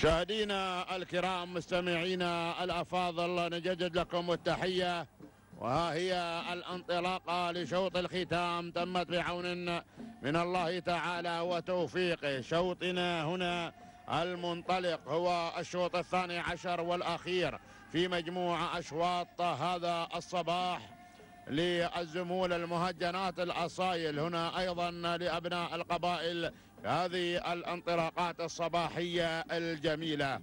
مشاهدينا الكرام مستمعينا الأفاضل، نجدد لكم التحية، وها هي الانطلاقة لشوط الختام تمت بعون من الله تعالى وتوفيقه. شوطنا هنا المنطلق هو الشوط الثاني عشر والأخير في مجموعة أشواط هذا الصباح للزمول المهجنات الأصايل، هنا أيضا لأبناء القبائل هذه الانطلاقات الصباحية الجميلة.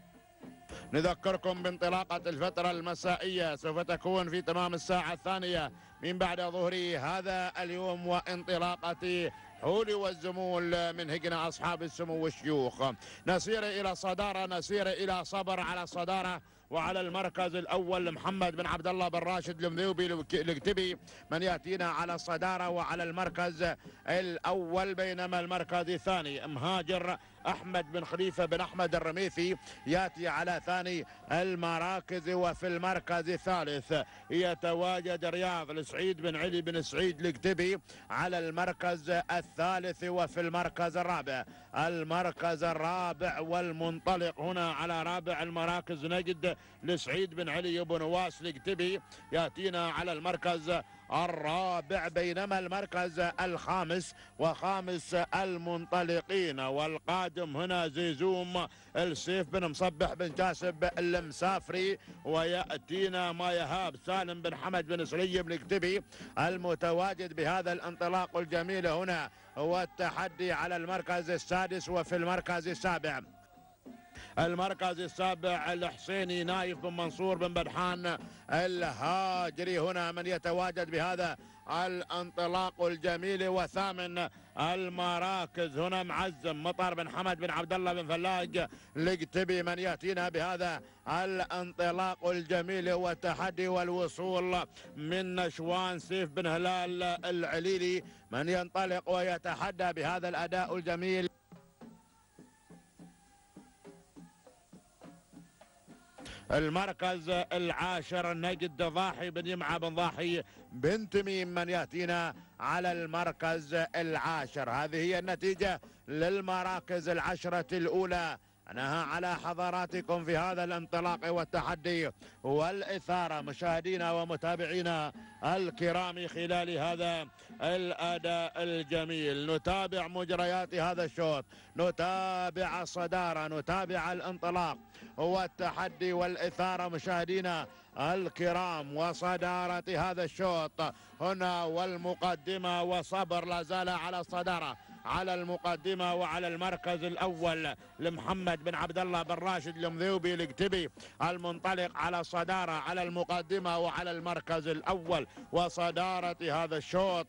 نذكركم بانطلاقة الفترة المسائية سوف تكون في تمام الساعة الثانية من بعد ظهر هذا اليوم، وانطلاقة حولي والزمول من هجنة أصحاب السمو والشيوخ. نسير إلى صدارة، نسير إلى صبر على الصدارة، وعلى المركز الأول محمد بن عبد الله بن راشد المذيوبي الكتبي من يأتينا على الصدارة وعلى المركز الأول، بينما المركز الثاني مهاجر أحمد بن خليفة بن أحمد الرميثي يأتي على ثاني المراكز. وفي المركز الثالث يتواجد رياض السعيد بن علي بن سعيد الكتبي على المركز الثالث. وفي المركز الرابع، المركز الرابع والمنطلق هنا على رابع المراكز نجد لسعيد بن علي بن واس الكتبي يأتينا على المركز الرابع، بينما المركز الخامس وخامس المنطلقين والقادم هنا زيزوم السيف بن مصبح بن كاسب المسافري، ويأتينا ما يهاب سالم بن حمد بن سليم الكتبي. المتواجد بهذا الانطلاق الجميل هنا هو التحدي على المركز السادس. وفي المركز السابع، المركز السابع الحسيني نايف بن منصور بن بدحان الهاجري هنا من يتواجد بهذا الانطلاق الجميل. وثامن المراكز هنا معزم مطر بن حمد بن عبد الله بن فلاج الكتبي من ياتينا بهذا الانطلاق الجميل والتحدي والوصول من نشوان سيف بن هلال العليلي من ينطلق ويتحدى بهذا الاداء الجميل. المركز العاشر نجد ضاحي بن يمعة بن ضاحي بن تميم من يأتينا على المركز العاشر. هذه هي النتيجة للمراكز العشرة الأولى. أنها على حضراتكم في هذا الانطلاق والتحدي والإثارة مشاهدينا ومتابعينا الكرام خلال هذا الأداء الجميل. نتابع مجريات هذا الشوط، نتابع الصدارة، نتابع الانطلاق والتحدي والإثارة مشاهدينا الكرام وصدارة هذا الشوط هنا. والمقدمة وصبر لا زال على الصدارة على المقدمة، وعلى المركز الأول لمحمد بن عبد الله بن راشد المذيوبي الكتبي المنطلق على الصدارة على المقدمة وعلى المركز الأول وصدارة هذا الشوط.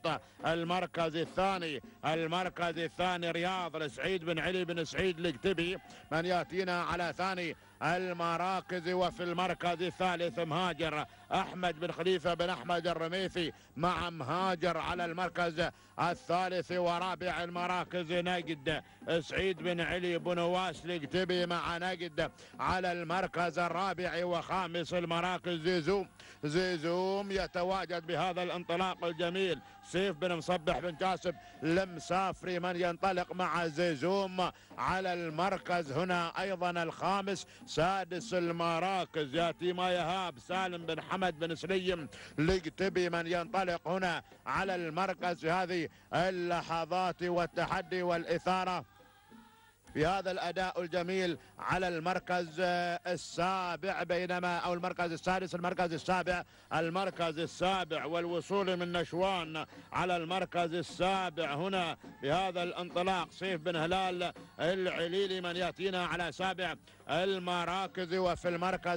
المركز الثاني رياض السعيد بن علي بن سعيد الكتبي من يأتينا على ثاني المراكز. وفي المركز الثالث مهاجر أحمد بن خليفة بن أحمد الرميثي مع مهاجر على المركز الثالث. ورابع المراكز نجد سعيد بن علي بن واس الكتبي مع نجد على المركز الرابع. وخامس المراكز زيزوم يتواجد بهذا الانطلاق الجميل سيف بن مصبح بن كاسب المسافري من ينطلق مع زيزوم على المركز هنا أيضا الخامس. سادس المراكز يأتي ما يهاب سالم بن حمد بن سليم الكتبي من ينطلق هنا على المركز. هذه اللحظات والتحدي والإثارة في هذا الأداء الجميل على المركز السابع، بينما أو المركز السادس المركز السابع والوصول من نشوان على المركز السابع هنا بهذا الانطلاق سيف بن هلال العليلي من يأتينا على سابع المراكز. وفي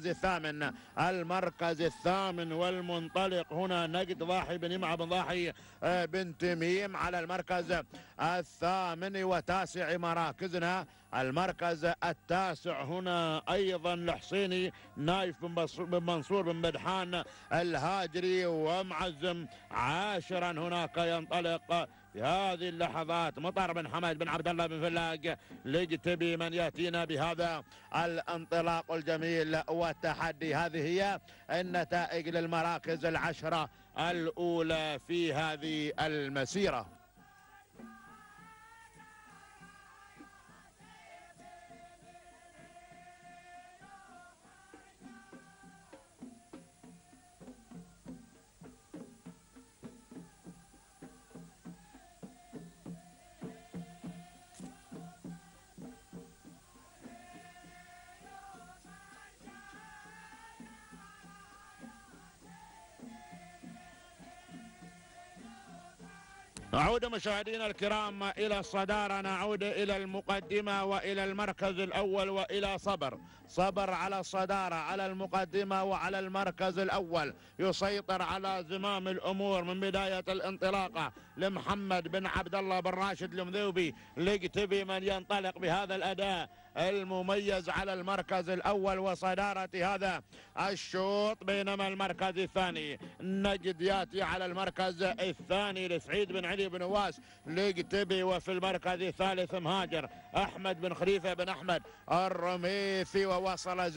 المركز الثامن والمنطلق هنا نجد ضاحي بن يمعة بن ضاحي بن تميم على المركز الثامن. وتاسع مراكزنا المركز التاسع هنا أيضا الحسيني نايف بن منصور بن بدحان الهاجري ومعزم. عاشرا هناك ينطلق في هذه اللحظات مطر بن حمد بن عبد الله بن فلاج الكتبي من يأتينا بهذا الانطلاق الجميل والتحدي. هذه هي النتائج للمراكز العشرة الأولى في هذه المسيرة. نعود مشاهدينا الكرام إلى الصدارة، نعود إلى المقدمة وإلى المركز الأول وإلى صبر على الصدارة، على المقدمة وعلى المركز الأول، يسيطر على زمام الأمور من بداية الانطلاقة لمحمد بن عبد الله بن راشد المذوبي لقتبي، من ينطلق بهذا الأداء المميز على المركز الأول وصدارة هذا الشوط. بينما المركز الثاني نجد ياتي على المركز الثاني لسعيد بن علي بن واس لقتبي، وفي المركز الثالث مهاجر أحمد بن خليفة بن أحمد الرميثي. ووصل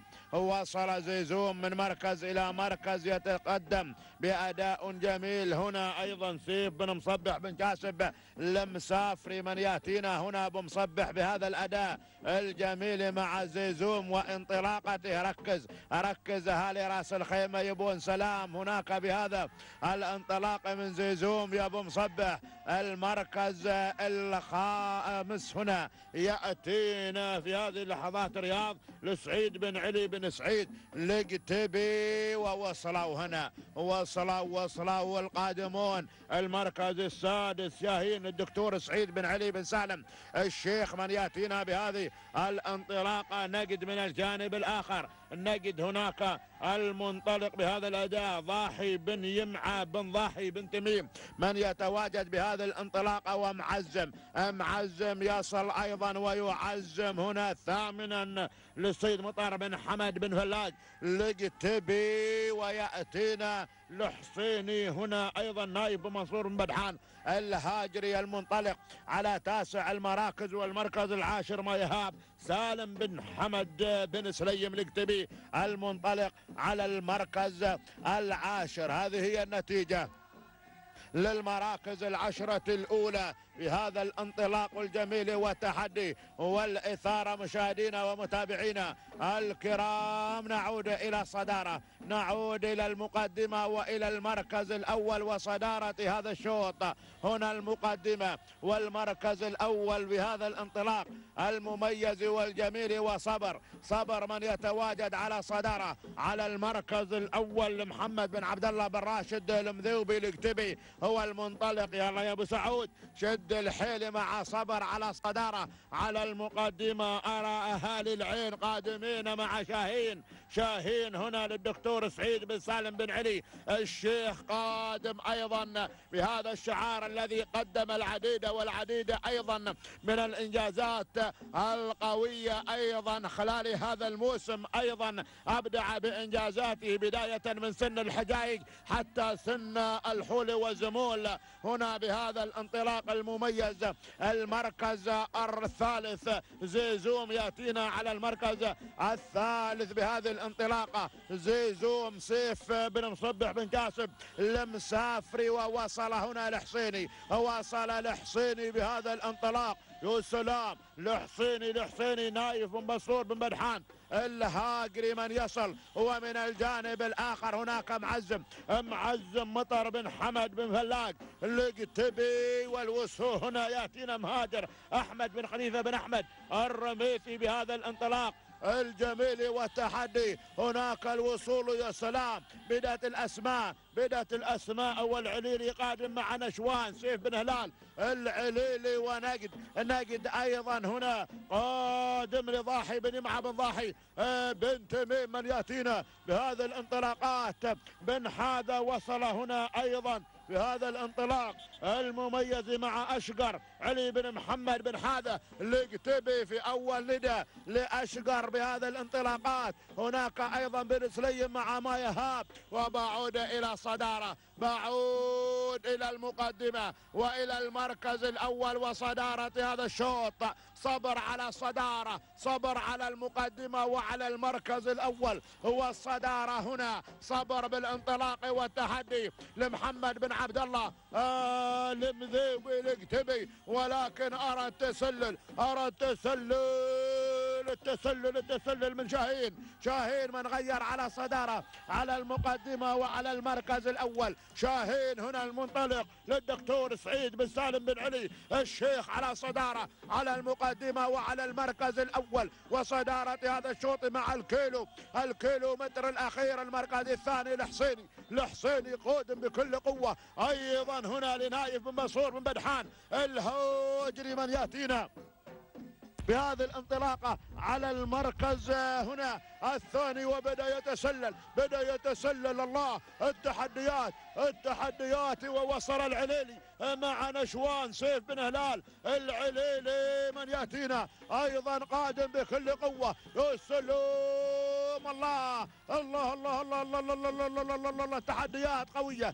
زيزوم من مركز إلى مركز، يتقدم بأداء جميل. هنا أيضا سيف بن مصبح بن كاسب المسافري من ياتينا هنا بمصبح بهذا الأداء الجميل مع زيزوم وانطلاقته. ركز اهالي راس الخيمه، يبون سلام هناك بهذا الانطلاق من زيزوم يا ابو مصبح. المركز الخامس هنا ياتينا في هذه اللحظات رياض لسعيد بن علي بن سعيد لقتبي، ووصلوا هنا وصلوا والقادمون. المركز السادس ياهين الدكتور سعيد بن علي بن سالم الشيخ من ياتينا بهذه الانطلاقه. نجد من الجانب الاخر نجد هناك المنطلق بهذا الاداء ضاحي بن يمعة بن ضاحي بن تميم من يتواجد بهذه الانطلاقه، ومعزم يصل ايضا ويعزم هنا ثامنا للسيد مطر بن حمد بن فلاج لقتبي. وياتينا الحصيني هنا ايضا نايب منصور بن بدحان الهاجري المنطلق على تاسع المراكز. والمركز العاشر ما يهاب سالم بن حمد بن سليم القتبي المنطلق على المركز العاشر. هذه هي النتيجة للمراكز العشرة الأولى بهذا الانطلاق الجميل والتحدي والإثارة. مشاهدينا ومتابعينا الكرام، نعود إلى الصدارة، نعود إلى المقدمة وإلى المركز الأول وصدارة هذا الشوط. هنا المقدمة والمركز الأول بهذا الانطلاق المميز والجميل، وصبر من يتواجد على صدارة على المركز الأول محمد بن عبد الله بن راشد المذوبي القتبي هو المنطلق. يلا يا أبو سعود شد الحيل مع صبر على صدارة على المقدمة. أرى أهالي العين قادمين مع شاهين هنا للدكتور سعيد بن سالم بن علي الشيخ قادم أيضا بهذا الشعار الذي قدم العديد أيضا من الإنجازات القوية أيضا خلال هذا الموسم. أيضا أبدع بإنجازاته بداية من سن الحجائج حتى سن الحول والزمول. هنا بهذا الانطلاق المميز المركز الثالث زيزوم ياتينا على المركز الثالث بهذه الانطلاقة. زيزوم سيف بن مصبح بن كاسب المسافري، ووصل هنا الحصيني بهذا الانطلاق. يا سلام لحصيني نايف بن بصور بن بدحان الهاجري من يصل. ومن الجانب الآخر هناك معزم مطر بن حمد بن فلاج القتبي. والوصول هنا يأتينا مهاجر أحمد بن خليفة بن أحمد الرميثي بهذا الانطلاق الجميل والتحدي. هناك الوصول يا سلام، بدأت الأسماء والعليلي قادم مع نشوان سيف بن هلال العليلي. ونجد أيضا هنا قادم لضاحي بن يمعة بن ضاحي بن تميم من يأتينا بهذه الانطلاقات. بن حادة وصل هنا أيضا بهذا الانطلاق المميز مع أشقر علي بن محمد بن حادة القتبي في أول ندى لأشقر بهذا الانطلاقات. هناك أيضا بن سليم مع ما يهاب. وبعود إلى صدارة، بعود إلى المقدمة وإلى المركز الأول وصدارة هذا الشوط. صبر على الصدارة، صبر على المقدمة وعلى المركز الأول. هو الصدارة هنا صبر بالانطلاق والتحدي لمحمد بن عبد الله المذوبي القتبي. ولكن أرى التسلل التسلل من شاهين من غير على صدارة على المقدمة وعلى المركز الأول. شاهين هنا المنطلق للدكتور سعيد بن سالم بن علي الشيخ على صدارة على المقدمة وعلى المركز الأول، وصدارة هذا الشوط مع الكيلو متر الأخير. المركز الثاني الحصيني قادم بكل قوة أيضا هنا لنايف بن منصور بن بدحان الهاجري من يأتينا بهذه الانطلاقة على المركز هنا الثاني، وبدأ يتسلل الله التحديات ووصل العليلي مع نشوان سيف بن هلال العليلي من يأتينا أيضا قادم بكل قوة. يا سلام الله الله الله الله الله الله الله الله الله الله، التحديات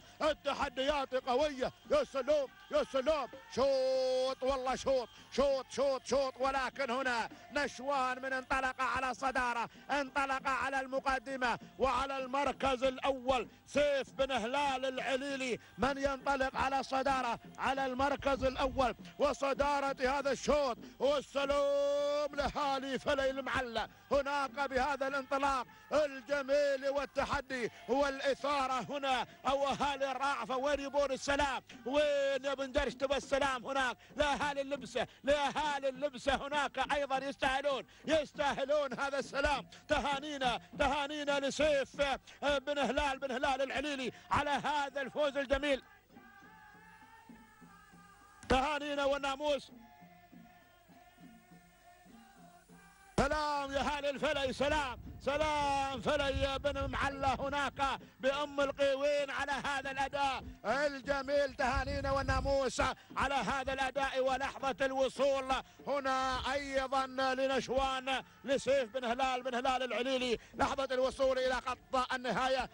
قوية. يا سلام شوط والله شوط، ولكن هنا نشوان من انطلق على صدارة، انطلق على المقدمة وعلى المركز الأول. سيف بن هلال العليلي من ينطلق على صدارة على المركز الأول وصدارة هذا الشوط. والسلام لهالي فلي المعلى هناك بهذا الانطلاق الجميل والتحدي والإثارة هنا. أو أهالي الرعفة وين يبون السلام؟ وين يا بن درشت بالسلام؟ هناك لأهالي اللبسة هناك أيضا يستاهلون هذا السلام. تهانينا لسيف بن هلال العليلي على هذا الفوز الجميل. تهانينا والناموس. سلام يا هالي الفلي، سلام فلي بن معلى هناك بأم القيوين على هذا الأداء الجميل. تهانينا والناموس على هذا الأداء ولحظة الوصول هنا أيضا لنشوان لسيف بن هلال العليلي، لحظة الوصول إلى خط النهاية.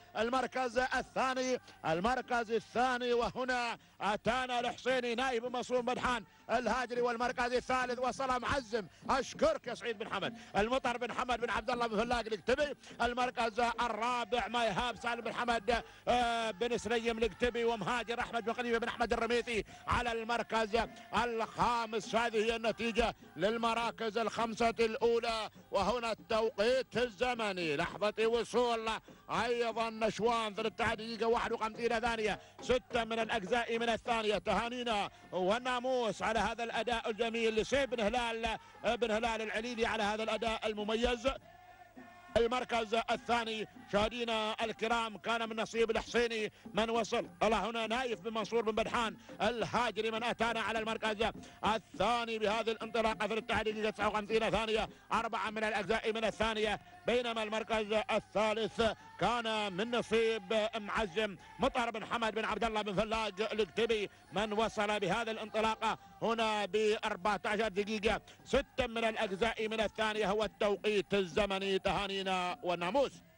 المركز الثاني وهنا أتانا الحصيني نايف بن منصور بن بدحان الهاجري. والمركز الثالث وصل معزم، أشكرك يا سعيد بن حمد، المطر بن حمد بن عبد الله بن فلاق الكتبي. المركز الرابع ميهاب سالم بن حمد بن سليم الكتبي، ومهاجر أحمد بن قنيبة بن أحمد الرميثي على المركز الخامس. هذه هي النتيجة للمراكز الخمسة الأولى. وهنا التوقيت الزمني لحظة وصول أيضا نشوان 13 دقيقة 51 ثانية 6 من الأجزاء من الثانية. تهانينا والناموس على هذا الأداء الجميل لسيف بن هلال العليلي على هذا الأداء المميز. المركز الثاني مشاهدينا الكرام كان من نصيب الحصيني من وصل هنا نايف بن منصور بن بدحان الهاجري من أتانا على المركز الثاني بهذه الانطلاقة 13 دقيقة 59 ثانية 4 من الأجزاء من الثانية. بينما المركز الثالث كان من نصيب معزم مطر بن حمد بن عبد الله بن فلاق الكتبي من وصل بهذه الانطلاقة هنا ب 14 دقيقة 6 من الأجزاء من الثانية. هو التوقيت الزمني. تهانينا والناموس.